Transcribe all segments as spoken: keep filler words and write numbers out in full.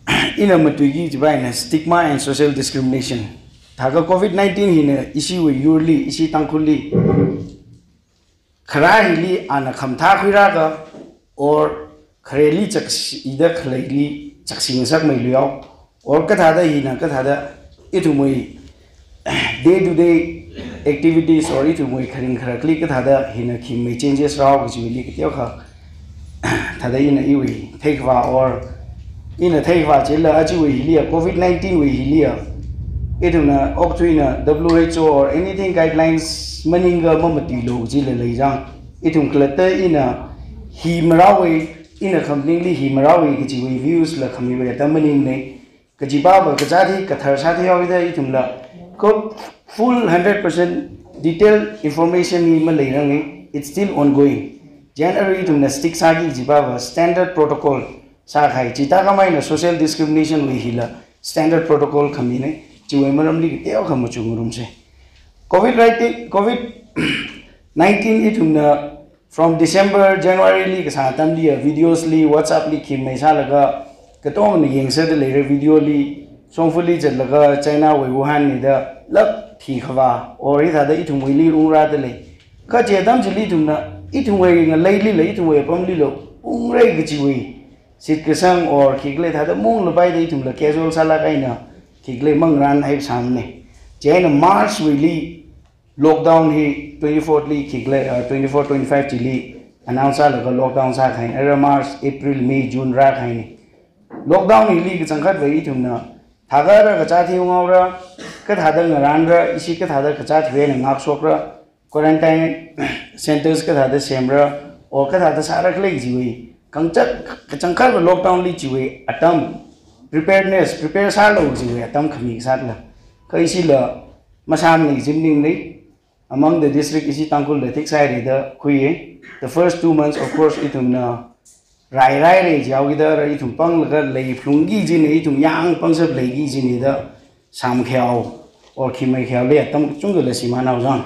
in a matugi jibaina stigma and social discrimination thaga covid nineteen hina isi we yurli isi tangkuli khara hili ana khamtha khira ga or khareli chak ida khlaili chaksing sak mai liao or ka thada hina ka thada itumui day to day activities or itumui kharing kharakli ka thada hina khimai changes raw ga jili ka tiao kha thada ina iwi thekwa or ina thekwa chela achi we hilia covid nineteen we hilia ituna oktuina W H O or anything guidelines maninga mamati lo jile leijang itum klata ina hi marawe ina completely hi marawe ki we views la khami we tamaning ne kajiba ba kajadi kathar sathi hawida itumla ko full one hundred percent detailed information ni ma leirang it's still ongoing January itumna stick sagi jiba ba standard protocol sa khai chita kamai na social discrimination we hila standard protocol khami ne chiwe maramli ki teo khamu chungurum se covid covid nineteen itumna from December January li ka sa tam li videos li WhatsApp li khim mai sa laga ka tong ni yeng se de le video li songfully je laga China we Wuhan ni da lak thi khwa or i tha da itum we li ru ra de le ka je dam ji li tumna itum we nga lai li le itum we pam li lo ung rei gi chi we sit ka sang or khigle tha da mung lo bai de itum la casual sala kai na khigle mang ran hai samne je na March we li lockdown hi twenty-fourth li khigle twenty-four twenty-five chi li announce la ga lockdown sa khai era March April May June ra khai ni lockdown hi li ga changkhat we itum na thaga ra ga cha thi ngau ra ka thada ngaran ra isi ka thada ka cha thwe na ngak sok ra quarantine centers ka thada sem ra or ka thada sa ra khle ji we kangchat ka changkhat ba lockdown li ji we atam preparedness prepare sa lo ji we atam khami sa la ka isi la masam ni jimning ni among the district isi tangkul the thick side the khuye the first two months of course itum na rai rai re jaw gida ra itum pang la lei flungi ji ni itum yang pang sab lei gi ji ni da sam khyao or khimai khyao le tam chung la sima na jang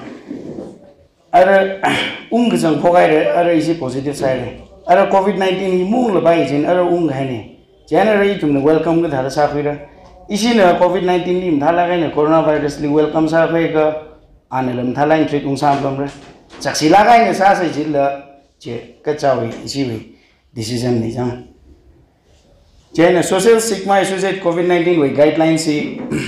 ara ung ga jang phogai re ara isi positive side re ara covid nineteen ni mung la bai jin ara ung ga ne January itum na welcome ga thara sa khira isi na covid nineteen li mthala ga ne coronavirus li welcome sa khai ga anelam thala in treat ung sam lam re chaksila ga ne sa sa jil la che ka chawi isi we decision ni jang China social stigma associated covid nineteen with guidelines see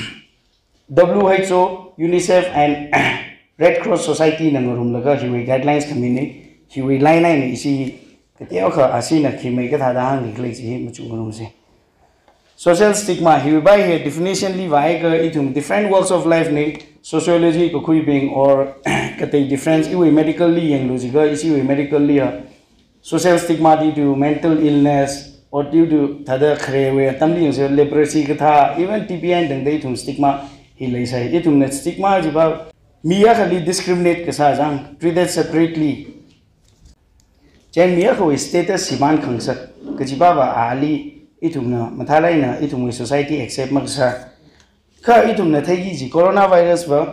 W H O UNICEF and Red Cross Society nangorum laga hiwi guidelines kamini hiwi line line isi ketiao kha asina khimai ka thada hang liklei chi muchungurum se social stigma hiwi by here definition li vai ka itum different walks of life ni sociology ko khui being or katai difference iwi medical li yang logical isi we medical li social stigma due to mental illness or due to thada khrewe tamli se leprosy ka tha even T B I dang dei thum stigma hi lai sai itum net stigma jiba miya khali discriminate ka sa jang treated separately chen miya ko status siman khangsak ka jiba ba ali itum na mathalai na itum society accept maksa kha itum na thai ji coronavirus ba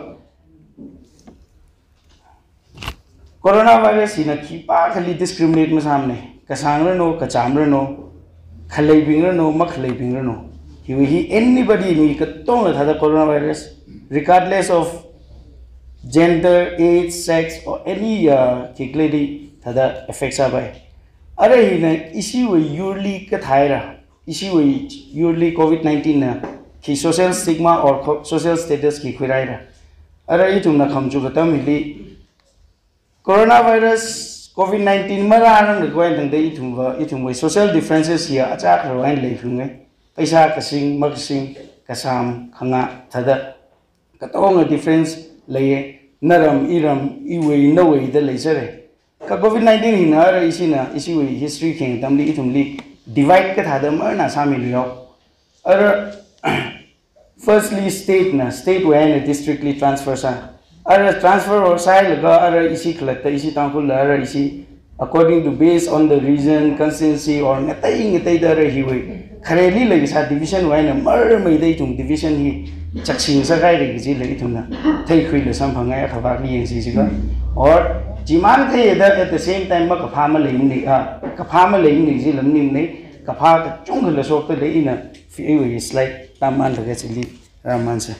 coronavirus ina ki pa khali discriminate ma samne ka sangra no ka chamra no khalai bingra no ma khalai bingra no he he anybody me ka tong la thada coronavirus regardless of gender age sex or any uh kikledi thada affects abai are hi na isi we yearly ka thaira isi we yearly covid nineteen na ki social stigma or social status ki khiraira are itum na khamju khatam hili coronavirus covid nineteen marang de going dang dei itum wa itum we social differences here achak ro and lei phungai paisa kasing maksing kasam khanga thada katong difference lei naram iram iwe no we de lei sare ka covid nineteen hina ra isina isi we history king tamli itum li divide ka thada marna samil yo ara firstly state na state where and districtly transfer sa ara transfer or side ga ara isi khlata isi tangkul ara isi according to based on the region constituency or natai natai da ra hi we khareli le sa division why na mar mai dai tum division hi chaksing sa gai re ji le tum na thai khui le sam phangai khaba ni yeng si si ga or jiman thai da at the same time ma ka pha ma le ni a ka pha ma le ni ji lam ni nei ka pha ka chung le so te le ina फिर वही स्लाइड तामान लगे चली रामान से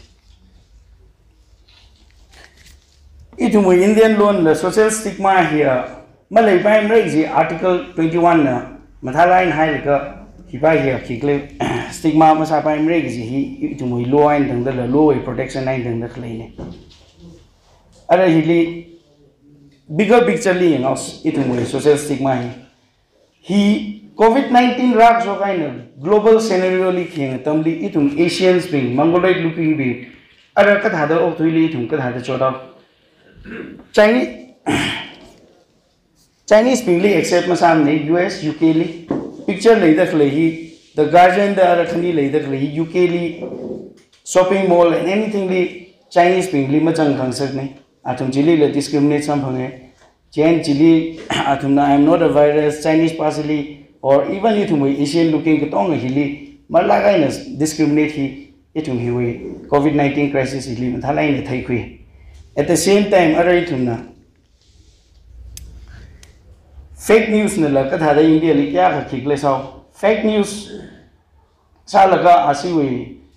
itu mo Indian loan la social stigma here malai pai mrai ji article twenty-one na mathaline hai ka hi pai here kikle stigma ma sa pai mrai ji hi itu mo law and dang da law protection nine dang da khlai ne ara hi li bigger picture li ngos itu mo social stigma hi hi covid nineteen rak so kind global scenario li kheng tamli itu Asian spring mongoloid looking be ara ka thada ok thuili thum ka thada choda Chinese Chinese people accept masam ne U S U K li picture lei dak lei the Guardian da rakhani lei dak lei U K li shopping mall and anything li Chinese people ma chang khang sak ne athum jili le discriminate sam phange Chen jili athum na I am not a virus Chinese parsley or even ithum Asian looking ka tong hili mar lagai na discriminate hi ithum hi we covid nineteen crisis hi ma thalai ne thai khui at the same time arai thumna fake news ne la ka thada India li kya kha khikle saw fake news sa laga asi we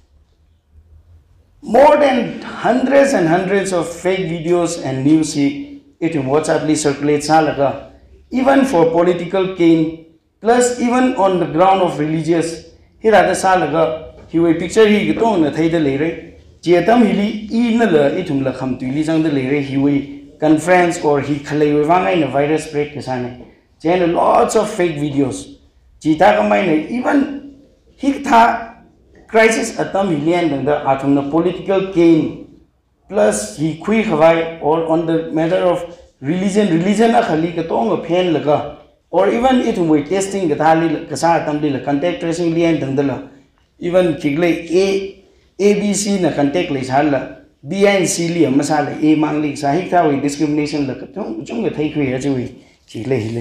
more than hundreds and hundreds of fake videos and news hi it WhatsApp li circulate sa laga even for political gain plus even on the ground of religious hi da sa laga hi we picture hi to na thai da le re Jetam hili in la itum la kham tu li jang de le re hiwi conference or he khalai we wang ai na virus spread ke sane chen lots of fake videos jita ka mai ne even hi tha crisis atam million dang da atum na political gain plus he khui khawai or on the matter of religion religion a khali ka tong a phen laga or even itum we testing ka thali ka sa atam li la contact tracing li an dang da la even kigle a A B C na contact le sala B and C li masala A mang li sa hi tha we discrimination la ka chung chung ga thai khwe a chui chi le hi le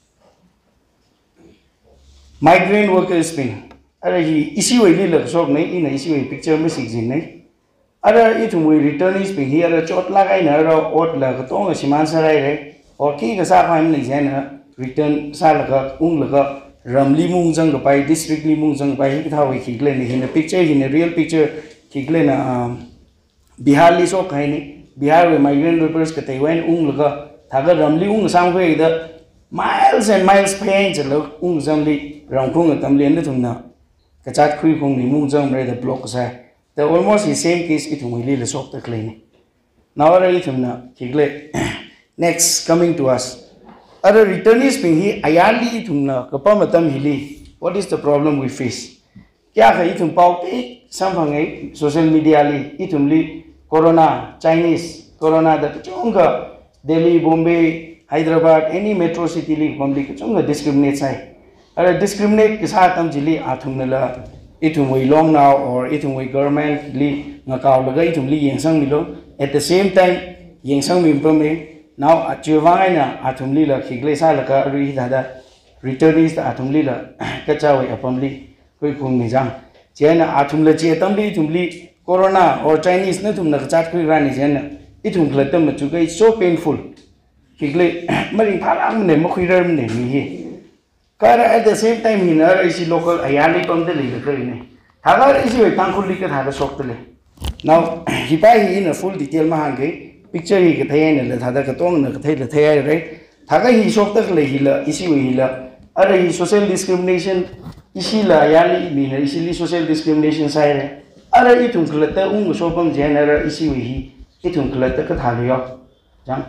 migrant workers pin ara hi isi we li la sok nei ina isi we picture ma sig jin nei ara I thum we returnees pin hi ara chot la gai na ra ot la ka tong siman sarai re or ki ga sa phai le jan na return sa la ka ung la ka Ramli mung jang pai district li mung jang pai hi tha we khikle ni hin picture hin real picture khikle na Bihar li so khai ni Bihar we migrant workers ka Taiwan ung laga thaga Ramli ung sam khoi da miles and miles pain chalo ung jang li ram khung tam len da thumna ka chat khui khung ni mung jang re da block sa the almost the same case it we li la sok ta klei ni now ra I thumna khikle next coming to us other returnees ping hi ayali thumna kapa matam hili what is the problem we face kya khai thum pau te sam phangai social media li ithum li corona Chinese corona da chunga Delhi Bombay Hyderabad any metro city li bombay chunga discriminate sai ara discriminate ke sa tam jili athum la ithum we long now or ithum we government li ngakaw laga ithum li yengsang milo at the same time yengsang mi pame now achievang na athum li la khigle sa la ka ri da da returnees da athum li la ka chawi apam li koi khung ni jang chena athum la che tam li thum li corona or Chinese na thum na chat khui ran ni chena ithum khla ma chu kai so painful khigle mari phalang ne ma khui ram ne ni hi kara at the same time hi na isi local ayali kom de li la kari ne thaga isi we tang khul li ka thada sok tele now hi pai hi in a full detail ma hang ge picture hi ka thai na la thada ka tong na ka thai la thai right thaga hi sok tak le hi la isi we hi la ara hi social discrimination isi la yali mi na isi li social discrimination sai re ara I thum klata ung so pam jen ara isi we hi I thum klata ka thali yo jang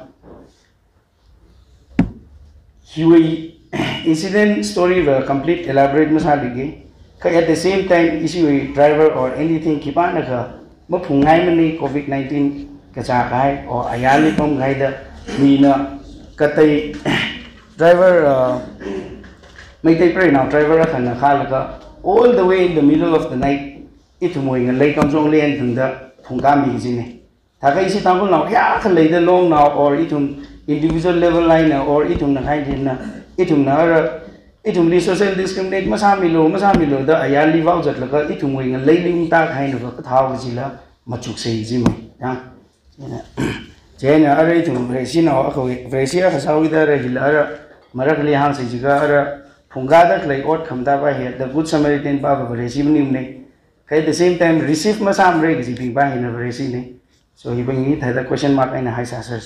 hi we incident story wa complete elaborate masali ge ka at the same time isi we driver or anything ki pa na ka ma phungai mani covid nineteen kacha kai or ayali pom gai da mina katai driver mai tai pre now driver khana khala ka all the way in the middle of the night ithumoi ngal lei kam jong len thunda phungka mi jine thagai si tangul now ya khal lei da long now or ithum individual level line or ithum na khai din na ithum na ra ithum li social discriminate masa mi lo masa mi lo da ayali vau jat la ka ithumoi ngal lei ling ta khai no ka thaw ji la machuk sei ji mai ya Jena are to Resina or Vesia has out there, Hilara, Marakli Hansi Jigara, phunga da klei ot khamda ba he the good samaritan ba ba resi nim ne kai the same time receive ma sam re gi ba he na resi ne so hi bang ni the question mark aina hai sasas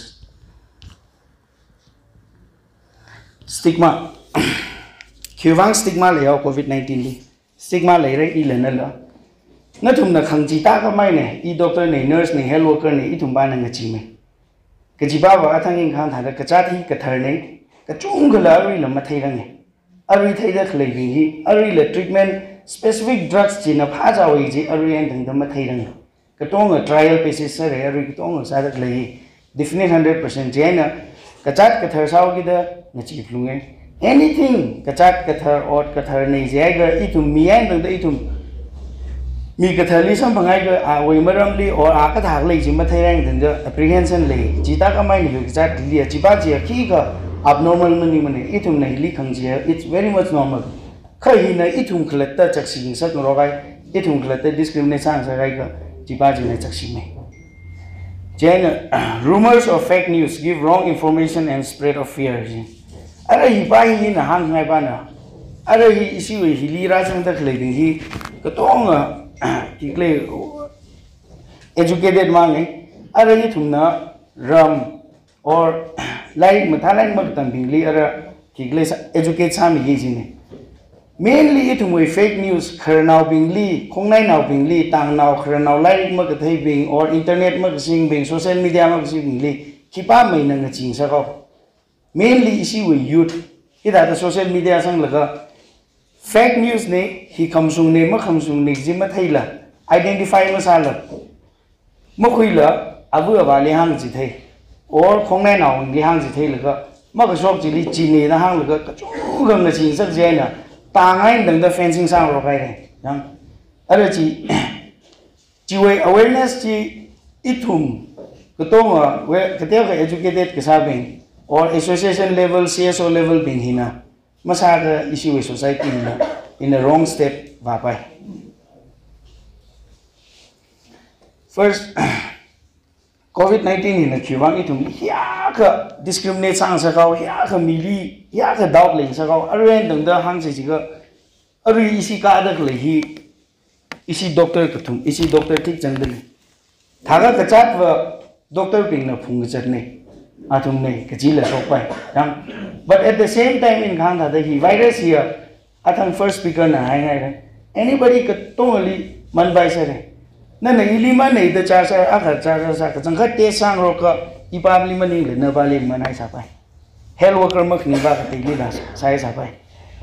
stigma kyuwang stigma le yo covid nineteen li stigma le re i le na la na thum na khang ji ta ka mai ne i doctor ne nurse ne health worker ne i thum ba na ngachi me ka ji ba ba athang ing khan tha da ka cha thi ka thar ne ka chung ga la ri la ma thai rang ne ari thai da khlei bi hi ari le treatment specific drugs ji na pha ja wi ji ari en thang da ma thai rang ka tong a trial basis sa re ari ka tong sa da khlei definite one hundred percent je na ka chat ka thar saw gi da ngachi flunge anything ka chat ka thar ot ka thar nei je ga i thum mi en dang da i thum mi ka thar li sam bangai ga a wei maram li or a ka thak lei ji ma thai rang dang da apprehension le ji ta ka mai ni ka chat li ji ba ji ki ka abnormal mani mani i thum nei li khang ji it's very much normal khai hi na i thum khlat ta chak si sak ro gai i thum khlat ta discrimination sa gai ga ji ba ji na chak si me Jen, rumors of fake news give wrong information and spread of fear. Ara hi pa hi na hang ngai ba na. Ara hi isi we hi li ra sang ta khlei ding hi ka tong ki kle educated ma ngai. Ara hi thum na ram or lai ma tha lai ma tam bing li ara ki kle educate sa mi gi ji ne. Mainly it we fake news khar now bing li khong nai now bing li tang now khar now lai ma ka thai bing or internet ma sing bing social media ma sing li khipa mai na nga ching sa ko mainly isi we youth ida the social media sang laga fake news ne hi khamsung ne ma khamsung ne ji ma thai la identify ma sa la ma khui la abu ba le hang ji thai or khong nai now li hang ji thai laga ma ka sok ji li ji ne na hang laga ka chu ga nga ching sak je na Tangai dang the fencing sang ro kai re yang ara chi chi we awareness chi ithum ko to ma we kete ka educated ka sa beng or association level C S O level beng hina masa ka issue society na in a wrong step va pai first covid nineteen in a kyuwang itum ya ka discriminate sang sa kau ya ka mili ya ka doubt leng sa kau arwen dang da hang si ga ari isi ka da le hi isi doctor ka thum isi doctor thik chang de thaga ka chat wa doctor ping na phung chat ne athum ne ka ji la sok pai dang but at the same time in khang da hi virus here athang first speaker na hai ngai anybody ka totally man bai sa re na na ilima nei da cha sa a kha cha sa ka chang kha te sang ro ka i pa li mani le na ba le man ai sa pai health worker mak ni ba ka te li la sai sa pai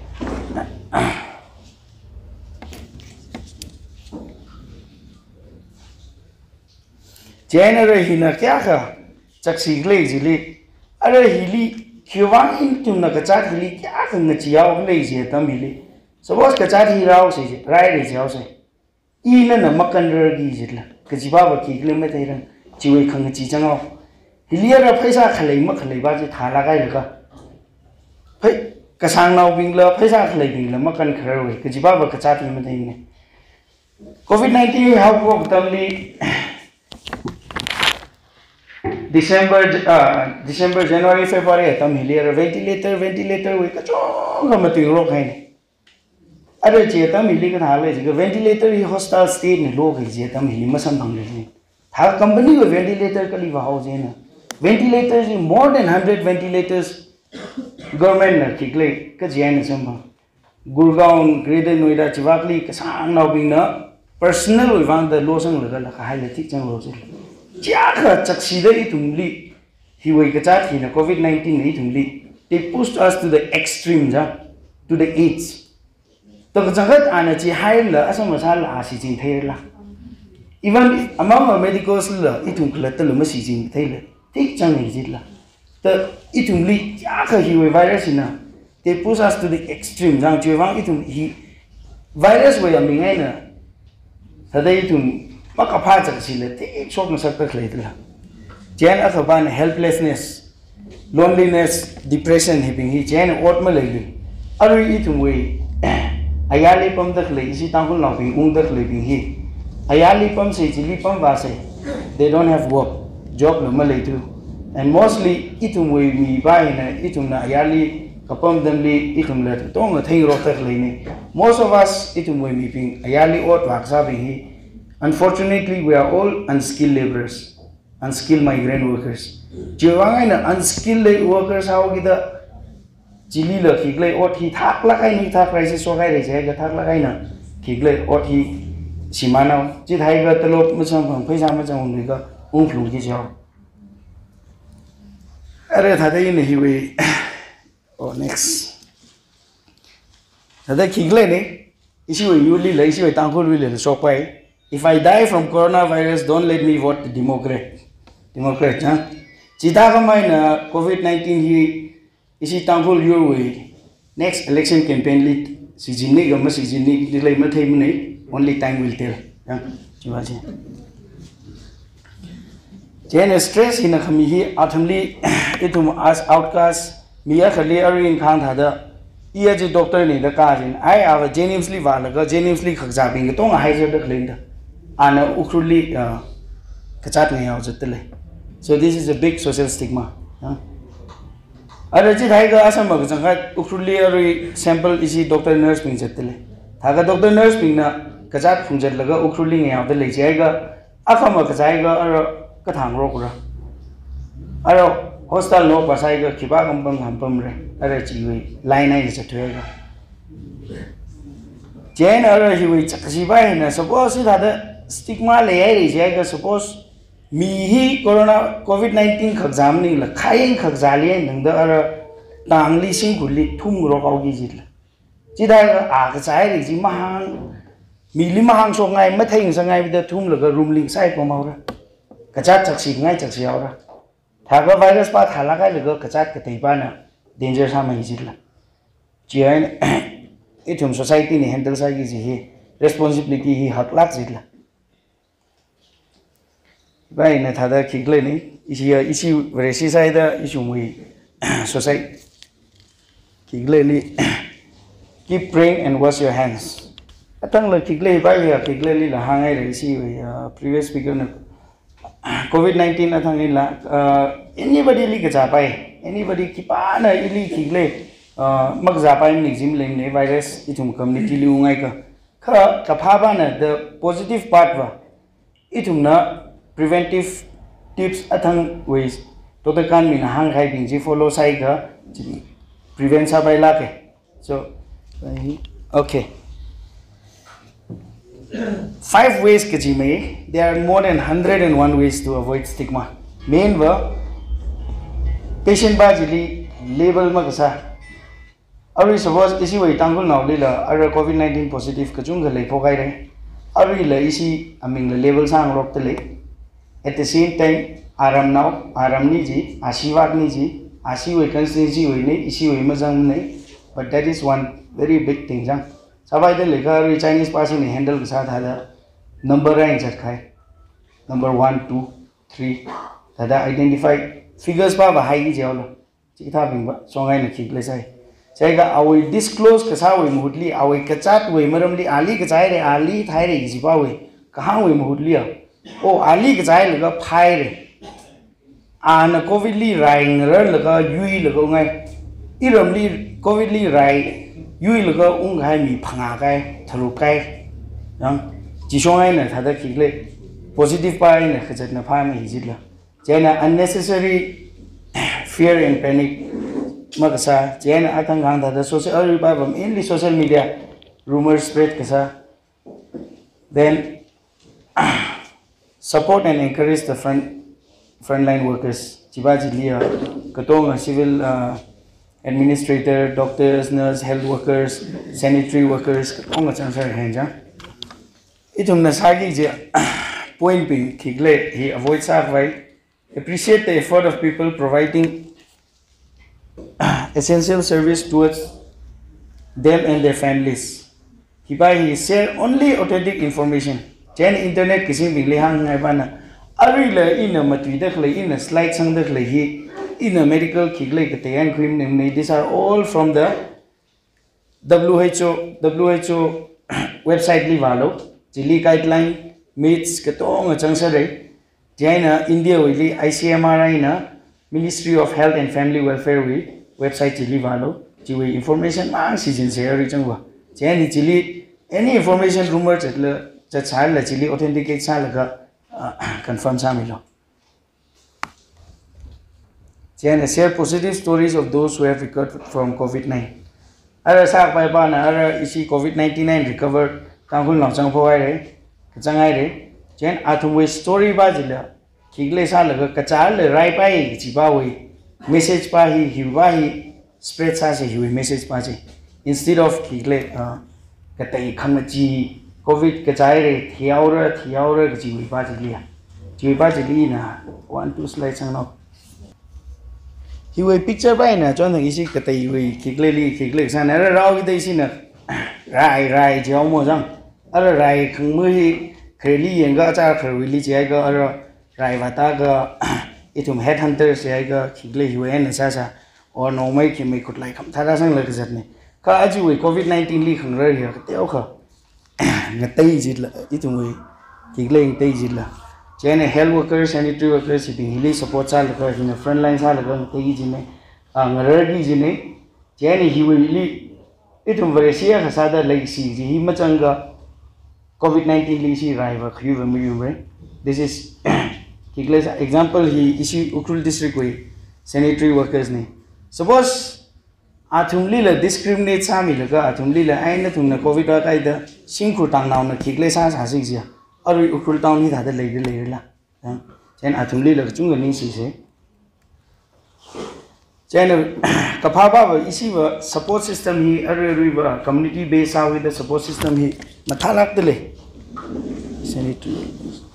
January hina kya kha chaksi gle jili are hili kyuwang in tum na ka chat hili kya ka nga chiao gle je tam hili suppose ka chat hi rao se je rai re jao se i na na makan re gi jila ka ji ba ba ki gle me tai ran ji we khang chi changao hili ra phaisa khalai ma khalai ba ji thala gai ka phai ka sang nau bing la phaisa khalai bing la makan khar we ka ji ba ba ka chat hi me tai ne covid nineteen how ko tam li December, uh, December, January, February, tam hilir ventilator, ventilator, we kachong ka matuing rock hai ne. Ada je tam hilir ka thale je ventilator hi hostile state ne log hai je tam hilir masam bang le. Thal company ko ventilator ka li wahau je na. Ventilators more than one hundred ventilators government na kikle ka je na sam. Gurgaon, Greater Noida, Chivakli ka sang nau bing na personal we wang the lo sang la la ka hai le tik chang ro je. Jaka chaksida itumli he we kachat hina covid nineteen itumli they pushed us to the extreme ja to the age to jangat ana chi hail la asam masal asi jing thaila even among medicals la itum klat la ma si jing thaila tik chang ni jitla the itumli jaka he we virus na they push us to the extreme jang chewang itum he virus we amingai na sadai itum maka pha chak si le ti sok na sak tak le la chen a ban helplessness loneliness depression hiping hi chen ot ma le li ari itum we ayali pam dak le isi tang hul na ping ung dak le ping hi ayali pam se chili pam ba se they don't have work job no ma le tu and mostly itum we mi ba na itum na ayali kapam damli ikum le tong a thing ro tak leini most of us itu moi mi ping ayali ot waksa bi hi unfortunately we are all unskilled laborers unskilled migrant workers jiwangai na unskilled workers how gida chili la khigle ot hi thak la kai ni thak rai se so kai re je ga thak la kai na khigle ot hi simana ji thai ga talo musam phang phaisa ma chang ni ga ung phlu ji chao are tha dai ni hi we oh next thada khigle ne isi we yuli la isi we tangkhol wi le so pai if I die from coronavirus don't let me vote democrat democrat ha chita ka mai na covid nineteen hi isi tangkhol your way next election campaign lead sijini ga ma sijini dilai ma thai munai only time will tell ha chiwa chi jen stress in a khami hi athamli itum as outcast miya khali arin khang thada iya ji doctor ni da ka jin ai ava jenimsly wa la ga jenimsly khakja bing to nga hai je da khlein da ana ukruli kachat ngai yaw jatle so this is a big social stigma ha ara ji thai ga asam ga jang ukruli ari sample isi doctor nurse bing jatle thaga doctor nurse bing na kachat phungjat la ga ukruli ngai yaw da le jai ga akhama kachai ga ara ka thang ro kura ara hostel no pasai ga khiba gam bang ham pam re ara chi we line nai se thwe ga jen ara hi we chakasi bai na suppose da da stigma le ai re je ga suppose mi hi corona covid nineteen khak jam ni la khaing khak jali nang da ara tang li sing khuli thum ro kau gi ji la chi da a ga chai ri ji mahang mi li mahang so ngai ma thaing sa ngai da thum la ga room ling sai ko mau ra ka cha chak si ngai chak si au ra thaga virus pa thala kai le ga ka chat ka tei pa na danger sa mai ji la chi ai itum society ni handle sai gi ji hi responsibility hi hak lak ji la bai na thada khigle ni isi isi resi sai da isu mui society khigle ni keep praying and wash your hands atang la khigle bai ya khigle li la hangai re isi previous speaker na covid nineteen athang ni la anybody li ka pai anybody ki pa na ili khigle mak ja pai ni jim leng ne virus itum community li ungai ka kha ka pha ba na the positive part wa itum na preventive tips athang ways to the kan min hang khai ding ji follow sai ga prevent sa bai la ke so okay five ways ke ji mai there are more than one hundred and one ways to avoid stigma main wa patient ba jili label ma ka sa ari suppose isi wai tangul naw le la ara covid nineteen positive ka chung ga le phokai re ari la isi aming la label sang rok te le at the same time aram now aram ni ji asiwak ni ji asi wai consistency wai ne isi wai ma jang ne but that is one very big thing jang sabai de le ga Chinese person ni handle ka sa tha da number rank chat khai number one two three tada identify figures pa ba hai gi jawlo chi tha bing ba songai na khik le sai sai ga awi disclose ka sa wai muhutli awi ka chat wai maram li ali ka chai re ali thai re ji ba wai ka hang wai muhutli o ali ka chai le ga phai re an covid li rai ngar le ga yui le ga ngai iram li covid li rai yui le ga ung hai mi phanga kai tharu kai yang ji songai na thada khik le positive pa na khajat na pha ma hi ji la jena unnecessary fear and panic magasa jena atang gang da social ari ba bam in social media rumors spread kasa then support and encourage the front frontline workers chibaji liya katong civil uh, administrator doctors nurse health workers sanitary workers katong chansar hanja itum na sagi je point pin khigle he avoid sa vai appreciate the effort of people providing essential service towards them and their families. Hibai he share only authentic information. Chen internet kisi bigli hang ngai bana. Ari la ina matwi dak la ina slide sang dak la hi ina medical khigle ka tayan cream ne these are all from the W H O W H O website li walo. Chili guideline meets ka tong chang sa re. Jaina India wili I C M R I na Ministry of Health and Family Welfare wi website chili walo chỉ vì information mang season share đi chẳng qua chỉ anh chỉ li any information rumor chết là chết sai là chỉ li authenticate sai là cái confirm sai mình rồi chỉ anh share positive stories of those who have recovered from covid nineteen ở sao bài báo là ở ici covid nineteen recover càng khôn lòng trong phôi đấy chẳng ai đấy chỉ anh athum story ba gì là khi lấy sao là cái trái là rai bay chỉ bao vậy message pa hi hi ba hi spread sa se hi message pa chi instead of khi lấy cái tay khăn mà chi covid cái trái đấy thiao rồi thiao rồi cái chỉ ba chỉ lia chỉ ba chỉ lia na one two slide sang nào hi we picture bay na cho thằng ici cái tay we khi lấy li khi lấy sang nó rau cái tay xin nè rai rai chiao mua rằng ở rai không mới khởi li yên cái cha khởi li chỉ cái ở rai và ta cái इतुम headhunter से आएगा खिगले हुए हैं नशा सा और नौमई के में कुछ लाइक हम थारा संग लग जाते हैं का आज हुए कोविड नाइनटीन ली खंग रही है कते ओखा नतई जिला इतुम हुए खिगले नतई जिला चैने health worker sanitary worker city हिली सपोर्ट सा लगा जिन्हें फ्रंट लाइन सा लगा नतई जिन्हें अंगरगी जिन्हें चैने हुए हिली इतुम वरेसिया खसादा लगी सी जी ही मचंगा कोविड नाइनटीन ली सी राइवर खयू वमियू में this is example he issue Ukhrul district way sanitary workers ne suppose athumli la discriminate sami la ga athumli la aina thumna covid wa kai da singkhur tang naw na khikle sa sa sing sia aru Ukhrul town ni tha da lei de lei la chen athumli la chung ga ning si se chen ka pha ba isi ba support system hi aru ru ba community based how the support system hi mathalak de le sanitary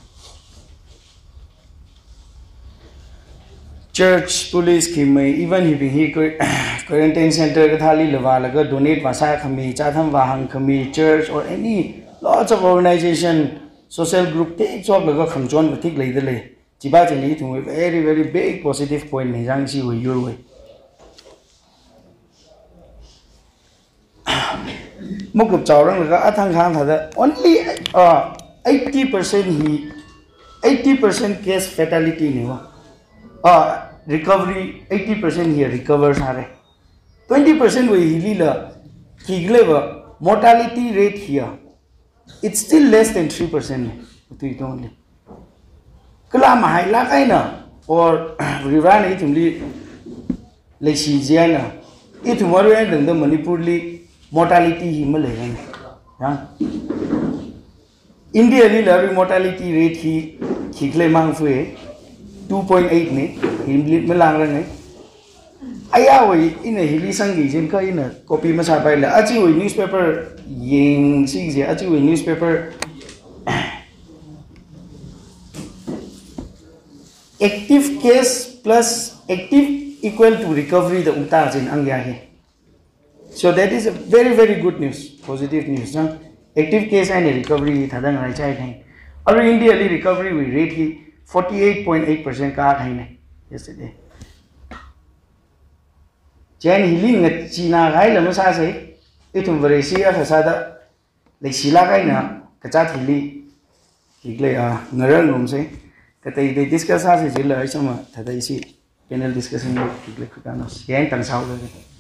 church police ki mai even he being he quarantine center ka thali lawa laga donate wasa khami chatham wahang khami church or any lots of organization social group te job laga khamjon bathik leide le chiba chili thu very very big positive point ni jang si we your way mukup chawrang laga athang khang thada only uh, eighty percent he eighty percent case fatality ni wa uh, recovery eighty percent here recovers are twenty percent we hilila kigleva mortality rate here it's still less than three percent to it only kala mahai la kaina or rivan itumli leshi jiana itumaru and the manipur li mortality himale ha india li la mortality rate hi kigle mang fue two point eight ne himlit me lang rang ne aya we in a hili sangi jin ka in a copy ma sa pai la achi we newspaper yeng si je achi we newspaper active case plus active equal to recovery the uta jin ang ya he so that is a very very good news positive news na active case and recovery thadang rai chai thai aru india li recovery we rate hi forty-eight point eight percent ka khai ne yesterday chen healing ngat china gai lam sa sai itum varesia sa da le sila kai na ka cha thili kigle a ngaral rom sai ka tai de discuss sa se jila ai sama thada isi panel discussion kigle ka na yen tang sau le